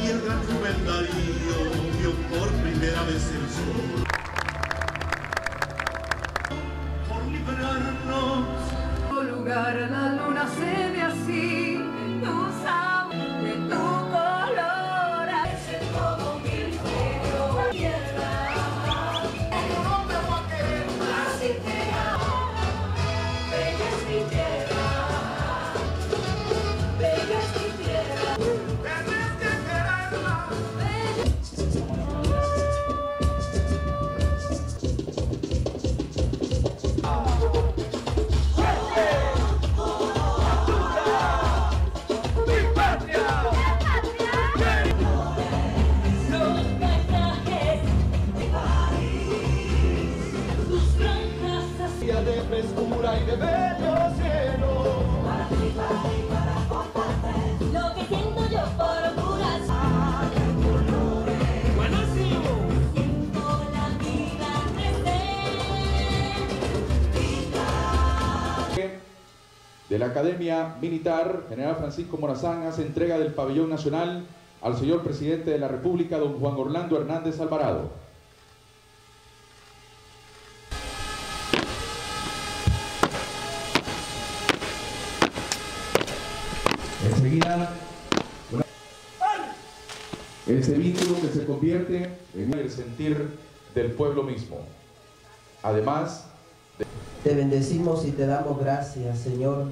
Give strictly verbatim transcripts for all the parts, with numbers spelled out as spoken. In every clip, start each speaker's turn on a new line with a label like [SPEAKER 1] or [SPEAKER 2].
[SPEAKER 1] y el gran Rubén Darío vio por primera vez el sol. Por librarnos
[SPEAKER 2] lugar la luna se ve así, tú sabes de tu color, es todo mi cielo, tierra, no te voy a querer más si te amo, bella es mi tierra, bella es mi tierra, tienes que quererla, bella.
[SPEAKER 3] De frescura y de bello cielo.
[SPEAKER 2] Para ti, para ti, para contarte lo que siento yo por Honduras.
[SPEAKER 3] Buenísimo.
[SPEAKER 2] Siento la vida crecer.
[SPEAKER 4] De la Academia Militar, General Francisco Morazán hace entrega del pabellón nacional al señor presidente de la República, don Juan Orlando Hernández Alvarado. Enseguida, ese vínculo que se convierte en el sentir del pueblo mismo. Además, de...
[SPEAKER 5] te bendecimos y te damos gracias, Señor.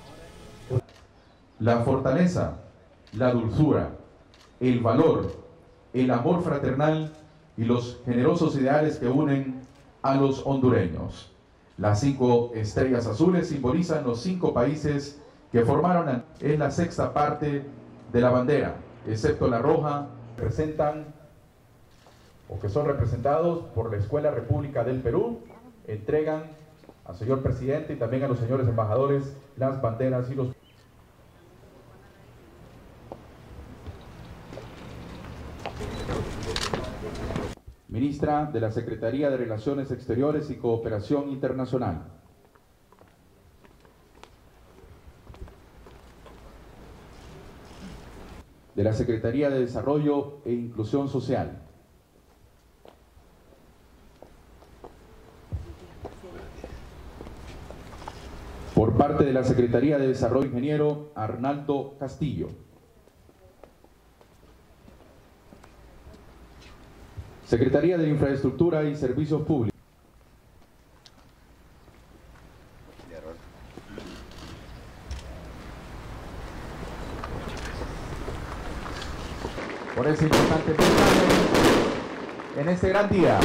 [SPEAKER 4] La fortaleza, la dulzura, el valor, el amor fraternal y los generosos ideales que unen a los hondureños. Las cinco estrellas azules simbolizan los cinco países que formaron, es la sexta parte de la bandera, excepto la roja, representan o que son representados por la Escuela República del Perú, entregan al señor presidente y también a los señores embajadores las banderas y los... Ministra de la Secretaría de Relaciones Exteriores y Cooperación Internacional. De la Secretaría de Desarrollo e Inclusión Social. Por parte de la Secretaría de Desarrollo, ingeniero Arnaldo Castillo. Secretaría de Infraestructura y Servicios Públicos. Por ese importante mensaje en este gran día.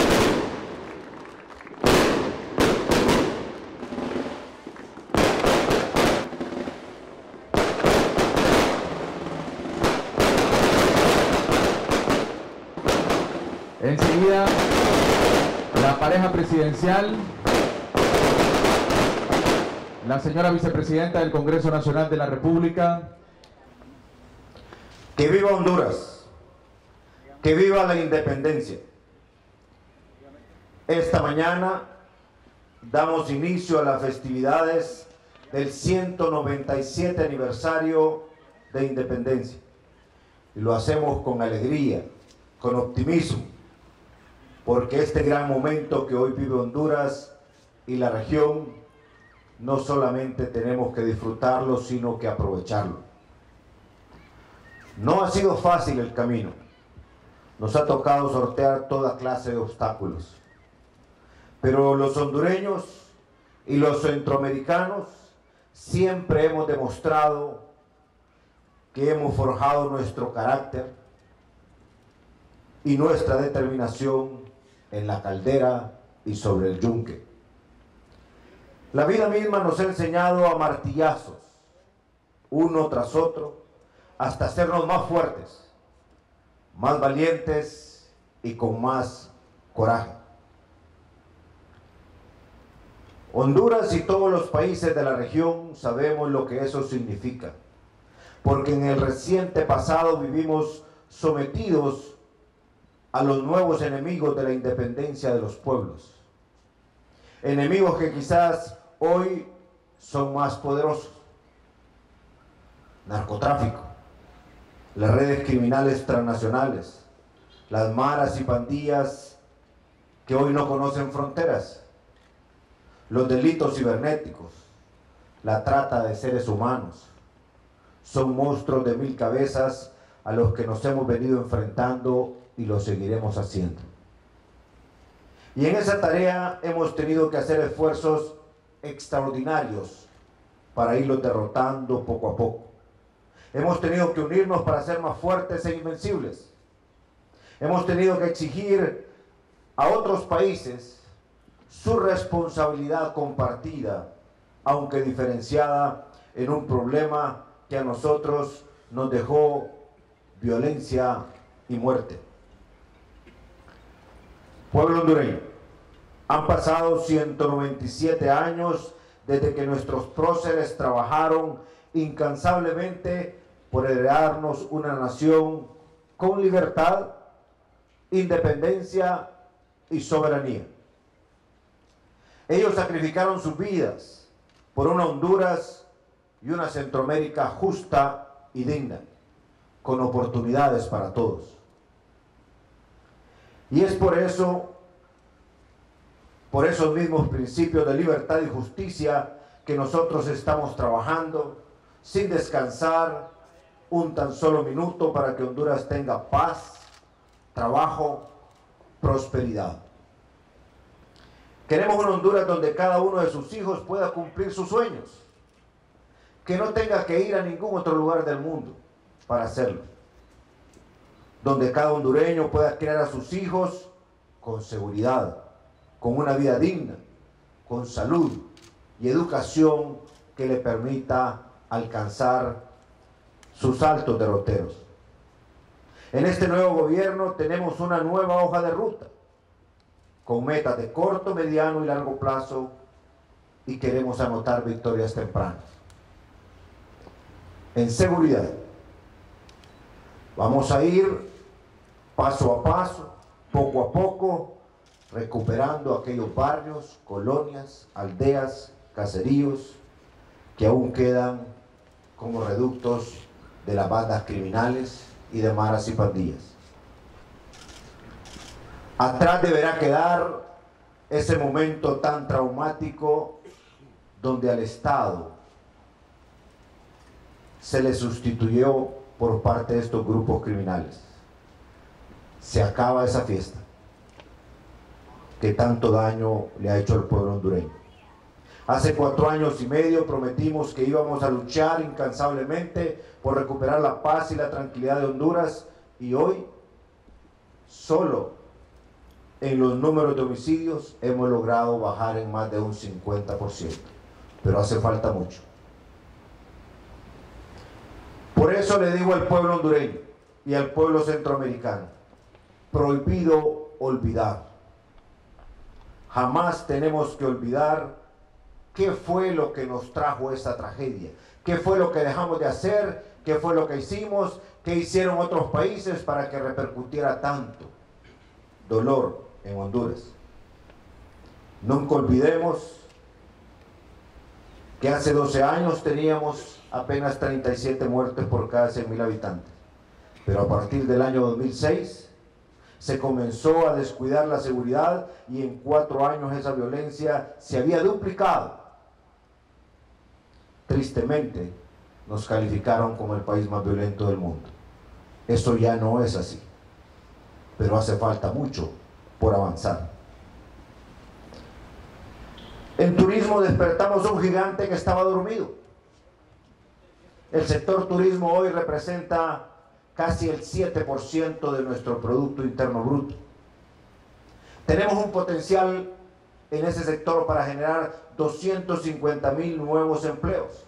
[SPEAKER 4] Enseguida, la pareja presidencial, la señora vicepresidenta del Congreso Nacional de la República.
[SPEAKER 6] ¡Que viva Honduras! ¡Que viva la independencia! Esta mañana damos inicio a las festividades del ciento noventa y siete aniversario de independencia. Y lo hacemos con alegría, con optimismo, porque este gran momento que hoy vive Honduras y la región, no solamente tenemos que disfrutarlo, sino que aprovecharlo. No ha sido fácil el camino. Nos ha tocado sortear toda clase de obstáculos. Pero los hondureños y los centroamericanos siempre hemos demostrado que hemos forjado nuestro carácter y nuestra determinación en la caldera y sobre el yunque. La vida misma nos ha enseñado a martillazos, uno tras otro, hasta hacernos más fuertes, más valientes y con más coraje. Honduras y todos los países de la región sabemos lo que eso significa, porque en el reciente pasado vivimos sometidos a los nuevos enemigos de la independencia de los pueblos. Enemigos que quizás hoy son más poderosos. Narcotráfico, las redes criminales transnacionales, las maras y pandillas que hoy no conocen fronteras, los delitos cibernéticos, la trata de seres humanos, son monstruos de mil cabezas a los que nos hemos venido enfrentando y lo seguiremos haciendo. Y en esa tarea hemos tenido que hacer esfuerzos extraordinarios para irlos derrotando poco a poco. Hemos tenido que unirnos para ser más fuertes e invencibles. Hemos tenido que exigir a otros países su responsabilidad compartida, aunque diferenciada, en un problema que a nosotros nos dejó violencia y muerte. Pueblo hondureño, han pasado ciento noventa y siete años desde que nuestros próceres trabajaron incansablemente por heredarnos una nación con libertad, independencia y soberanía. Ellos sacrificaron sus vidas por una Honduras y una Centroamérica justa y digna, con oportunidades para todos. Y es por eso, por esos mismos principios de libertad y justicia, que nosotros estamos trabajando sin descansar un tan solo minuto para que Honduras tenga paz, trabajo, prosperidad. Queremos una Honduras donde cada uno de sus hijos pueda cumplir sus sueños, que no tenga que ir a ningún otro lugar del mundo para hacerlo, donde cada hondureño pueda criar a sus hijos con seguridad, con una vida digna, con salud y educación que le permita alcanzar sus altos derroteros. En este nuevo gobierno tenemos una nueva hoja de ruta, con metas de corto, mediano y largo plazo, y queremos anotar victorias tempranas. En seguridad, vamos a ir paso a paso, poco a poco, recuperando aquellos barrios, colonias, aldeas, caseríos, que aún quedan como reductos de las bandas criminales y de maras y pandillas. Atrás deberá quedar ese momento tan traumático donde al Estado se le sustituyó por parte de estos grupos criminales. Se acaba esa fiesta que tanto daño le ha hecho al pueblo hondureño. Hace cuatro años y medio prometimos que íbamos a luchar incansablemente por recuperar la paz y la tranquilidad de Honduras, y hoy solo en los números de homicidios hemos logrado bajar en más de un cincuenta por ciento, pero hace falta mucho. Por eso le digo al pueblo hondureño y al pueblo centroamericano: prohibido olvidar. Jamás tenemos que olvidar qué fue lo que nos trajo esta tragedia, qué fue lo que dejamos de hacer, qué fue lo que hicimos, qué hicieron otros países para que repercutiera tanto dolor en Honduras. Nunca olvidemos que hace doce años teníamos apenas treinta y siete muertes por cada cien mil habitantes, pero a partir del año dos mil seis se comenzó a descuidar la seguridad y en cuatro años esa violencia se había duplicado. Tristemente nos calificaron como el país más violento del mundo. Eso ya no es así, pero hace falta mucho por avanzar. En turismo despertamos un gigante que estaba dormido. El sector turismo hoy representa casi el siete por ciento de nuestro Producto Interno Bruto. Tenemos un potencial en ese sector para generar doscientos cincuenta mil nuevos empleos.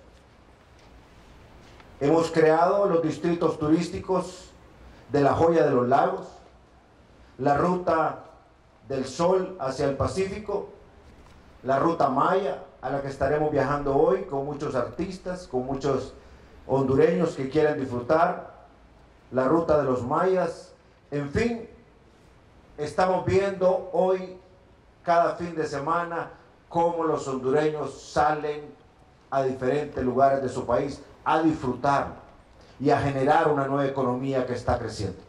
[SPEAKER 6] Hemos creado los distritos turísticos de la Joya de los Lagos, la Ruta del Sol hacia el Pacífico, la Ruta Maya, a la que estaremos viajando hoy con muchos artistas, con muchos hondureños que quieren disfrutar, la Ruta de los Mayas. En fin, estamos viendo hoy, cada fin de semana, cómo los hondureños salen a diferentes lugares de su país a disfrutar, y a generar una nueva economía que está creciendo.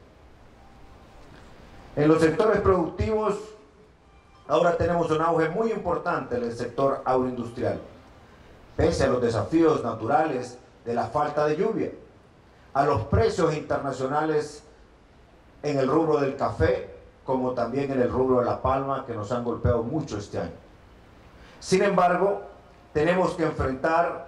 [SPEAKER 6] En los sectores productivos, ahora tenemos un auge muy importante en el sector agroindustrial, pese a los desafíos naturales de la falta de lluvia, a los precios internacionales en el rubro del café, como también en el rubro de la palma, que nos han golpeado mucho este año. Sin embargo, tenemos que enfrentar,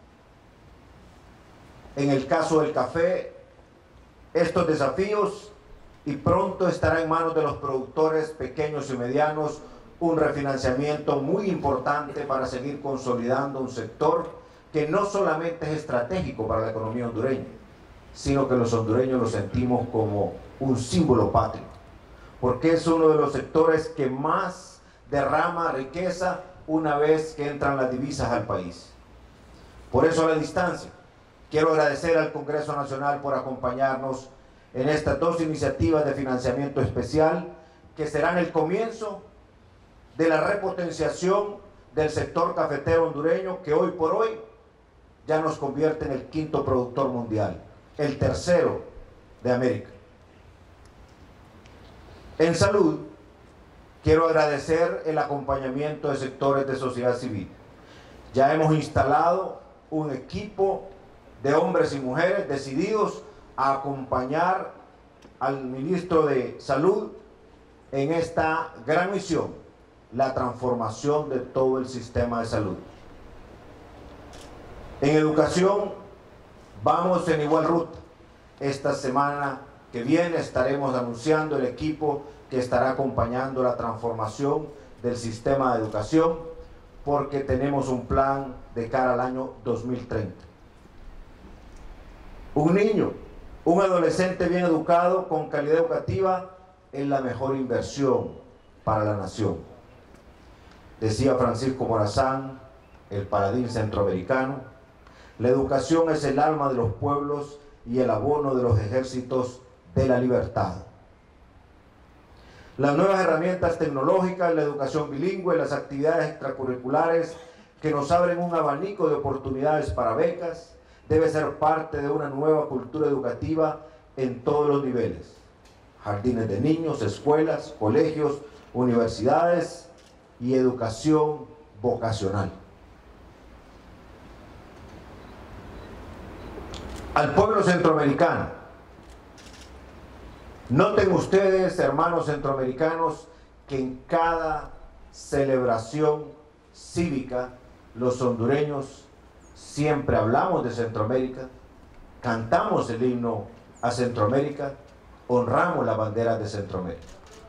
[SPEAKER 6] en el caso del café, estos desafíos, y pronto estará en manos de los productores pequeños y medianos un refinanciamiento muy importante para seguir consolidando un sector que no solamente es estratégico para la economía hondureña, sino que los hondureños lo sentimos como un símbolo patrio, porque es uno de los sectores que más derrama riqueza una vez que entran las divisas al país. Por eso, a la distancia, quiero agradecer al Congreso Nacional por acompañarnos en estas dos iniciativas de financiamiento especial que serán el comienzo de la repotenciación del sector cafetero hondureño, que hoy por hoy ya nos convierte en el quinto productor mundial, el tercero de América. En salud, quiero agradecer el acompañamiento de sectores de sociedad civil. Ya hemos instalado un equipo de hombres y mujeres decididos a acompañar al ministro de Salud en esta gran misión, la transformación de todo el sistema de salud. En educación, vamos en igual ruta. Esta semana que viene estaremos anunciando el equipo que estará acompañando la transformación del sistema de educación, porque tenemos un plan de cara al año dos mil treinta. Un niño, un adolescente bien educado, con calidad educativa, es la mejor inversión para la nación. Decía Francisco Morazán, el paladín centroamericano: la educación es el alma de los pueblos y el abono de los ejércitos de la libertad. Las nuevas herramientas tecnológicas, la educación bilingüe, las actividades extracurriculares que nos abren un abanico de oportunidades para becas, debe ser parte de una nueva cultura educativa en todos los niveles: jardines de niños, escuelas, colegios, universidades y educación vocacional. Al pueblo centroamericano, noten ustedes, hermanos centroamericanos, que en cada celebración cívica los hondureños siempre hablamos de Centroamérica, cantamos el himno a Centroamérica, honramos la bandera de Centroamérica.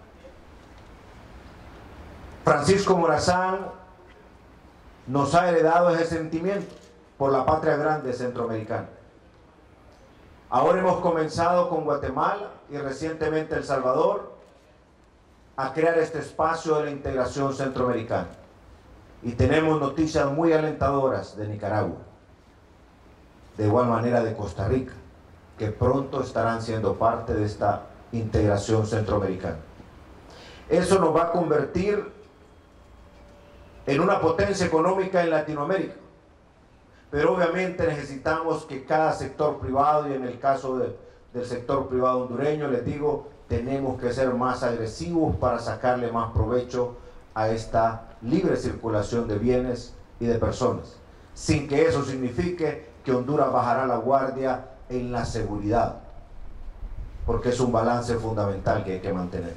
[SPEAKER 6] Francisco Morazán nos ha heredado ese sentimiento por la patria grande centroamericana. Ahora hemos comenzado con Guatemala y recientemente El Salvador a crear este espacio de la integración centroamericana. Y tenemos noticias muy alentadoras de Nicaragua, de igual manera de Costa Rica, que pronto estarán siendo parte de esta integración centroamericana. Eso nos va a convertir en una potencia económica en Latinoamérica, pero obviamente necesitamos que cada sector privado, y en el caso de, del sector privado hondureño, les digo, tenemos que ser más agresivos para sacarle más provecho a esta libre circulación de bienes y de personas, sin que eso signifique que Honduras bajará la guardia en la seguridad, porque es un balance fundamental que hay que mantener.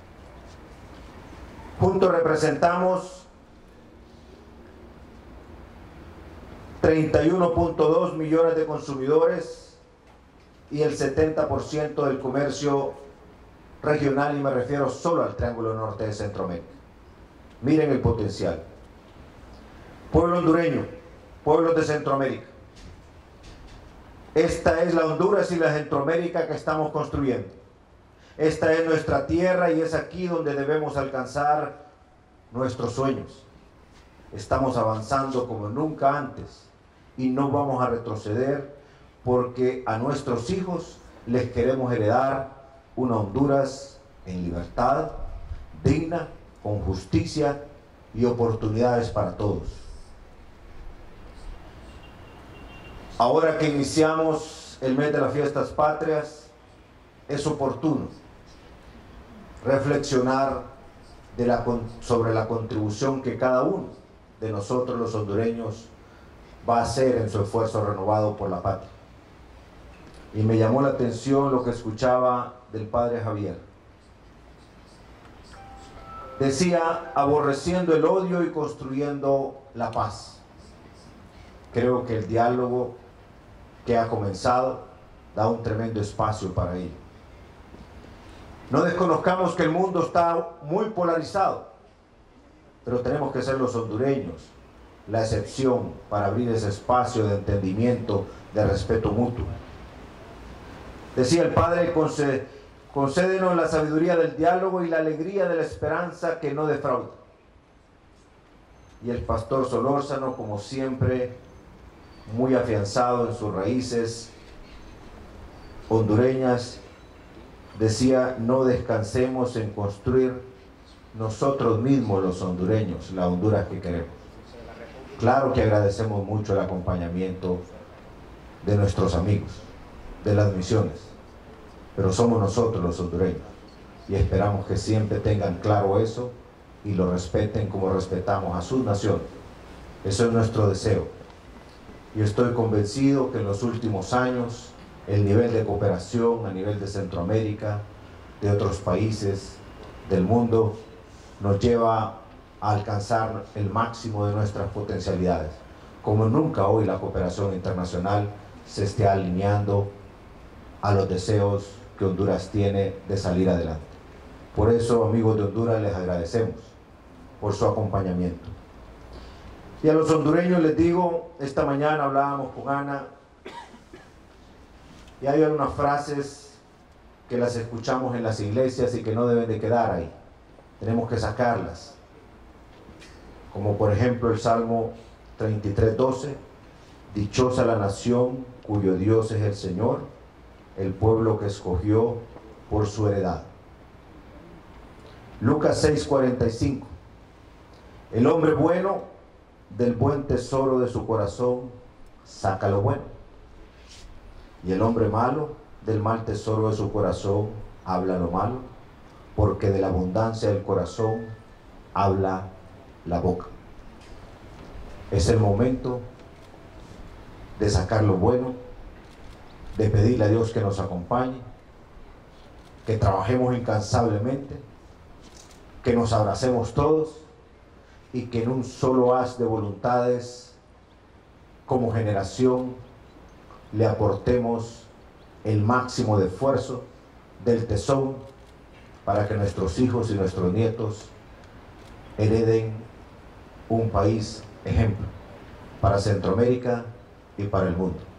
[SPEAKER 6] Juntos representamos treinta y uno punto dos millones de consumidores y el setenta por ciento del comercio regional, y me refiero solo al Triángulo Norte de Centroamérica. Miren el potencial. Pueblo hondureño, pueblos de Centroamérica. Esta es la Honduras y la Centroamérica que estamos construyendo. Esta es nuestra tierra y es aquí donde debemos alcanzar nuestros sueños. Estamos avanzando como nunca antes y no vamos a retroceder, porque a nuestros hijos les queremos heredar una Honduras en libertad, digna, con justicia y oportunidades para todos. Ahora que iniciamos el mes de las fiestas patrias, es oportuno reflexionar de la, sobre la contribución que cada uno de nosotros los hondureños va a hacer en su esfuerzo renovado por la patria. Y me llamó la atención lo que escuchaba del padre Javier. Decía, aborreciendo el odio y construyendo la paz. Creo que el diálogo que ha comenzado da un tremendo espacio para ello. No desconozcamos que el mundo está muy polarizado, pero tenemos que ser los hondureños la excepción para abrir ese espacio de entendimiento, de respeto mutuo. Decía el Padre, concédenos la sabiduría del diálogo y la alegría de la esperanza que no defrauda. Y el pastor Solórzano, como siempre, muy afianzado en sus raíces hondureñas, decía, no descansemos en construir nosotros mismos los hondureños, la Honduras que queremos. Claro que agradecemos mucho el acompañamiento de nuestros amigos, de las misiones, pero somos nosotros los hondureños y esperamos que siempre tengan claro eso y lo respeten como respetamos a sus naciones. Eso es nuestro deseo. Yo estoy convencido que en los últimos años el nivel de cooperación a nivel de Centroamérica, de otros países del mundo, nos lleva a alcanzar el máximo de nuestras potencialidades. Como nunca hoy la cooperación internacional se esté alineando a los deseos que Honduras tiene de salir adelante. Por eso, amigos de Honduras, les agradecemos por su acompañamiento. Y a los hondureños les digo, esta mañana hablábamos con Ana, y hay unas frases que las escuchamos en las iglesias y que no deben de quedar ahí. Tenemos que sacarlas. Como por ejemplo el Salmo treinta y tres, doce. Dichosa la nación cuyo Dios es el Señor, el pueblo que escogió por su heredad. Lucas seis, cuarenta y cinco. El hombre bueno del buen tesoro de su corazón saca lo bueno. Y el hombre malo del mal tesoro de su corazón habla lo malo, porque de la abundancia del corazón habla la boca. Es el momento de sacar lo bueno, de pedirle a Dios que nos acompañe, que trabajemos incansablemente, que nos abracemos todos y que en un solo haz de voluntades, como generación, le aportemos el máximo de esfuerzo, del tesón, para que nuestros hijos y nuestros nietos hereden un país ejemplo para Centroamérica y para el mundo.